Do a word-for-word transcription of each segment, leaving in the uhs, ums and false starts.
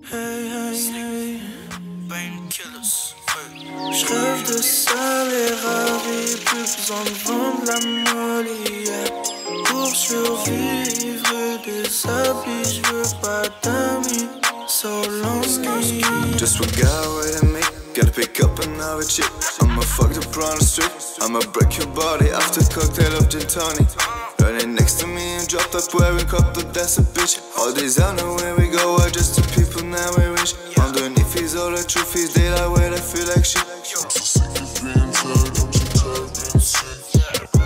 Hey, hey, hey. Painkillers. Je rêve de salaire ravi, plus besoin de vendre la molly. Yeah. Pour survivre des habits, je veux pas d'amis. So lonely. Just forgot what I make. Gotta pick up another chick. I'ma fuck the brown street. I'ma break your body after cocktail of gin tonic. Running next to me and drop top wearing couple, that's a bitch. All these I know where we go, I just the people now we reach. Underneath is all the truth is daylight where I feel like shit. I'm so sick of being tired, I'm so tired of being sick.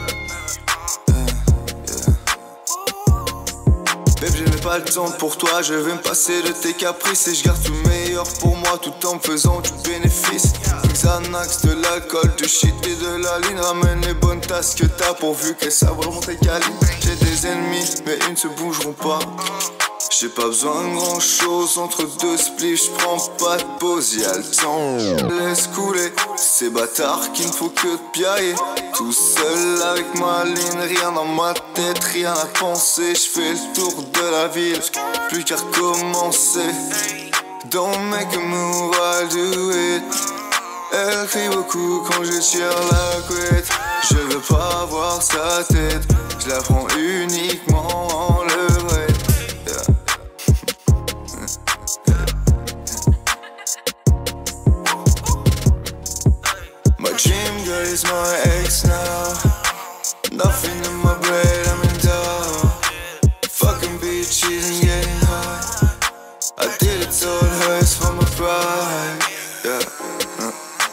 Babe, je n'ai pas le temps pour toi, je vais me passer de tes caprices. Et je garde tout le meilleur pour moi tout en me faisant du bénéfice. Xanax, de l'alcool, du shit et de la ligne. Ramène les bonnes tasses que t'as pourvu qu'elles savent vraiment tes calibres. J'ai des ennemis, mais ils ne se bougeront pas. J'ai pas besoin de grand chose, entre deux spliffs, j'prends pas de pause, y'a le temps. Laisse couler, ces bâtards qui ne font que te piailler. Tout seul avec ma ligne, rien dans ma tête, rien à penser. J'fais le tour de la ville, plus qu'à recommencer. Don't make a move, I'll do it. Elle crie beaucoup quand je tire la couette. Je veux pas voir sa tête, je la prends uniquement en levrette. My dream girl is my ex now. Nothing in my brain, I'm in doubt. Fucking bitches and getting high. I did it so it hurts for my pride. Yeah. Uh.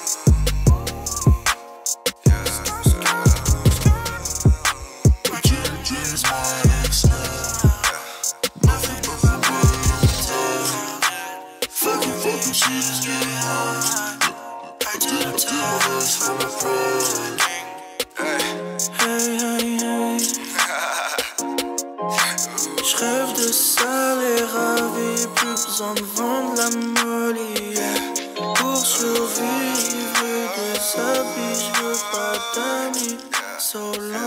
My dream is my ex now. Nothing but my brain, I'm in doubt. Fucking bitches and getting high. Hey, hey, hey. Je rêve de salaire ravi, plus besoin de vendre la molly. Yeah. Pour survivre des habits, je veux pas d'amis. So long.